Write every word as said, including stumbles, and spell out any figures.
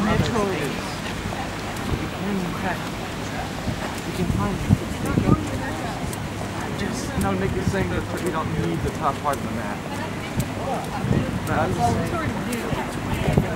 metro is. You can crack. You can find it. Just, no, Nick is saying that we don't need the top part of the map. But I'm just saying.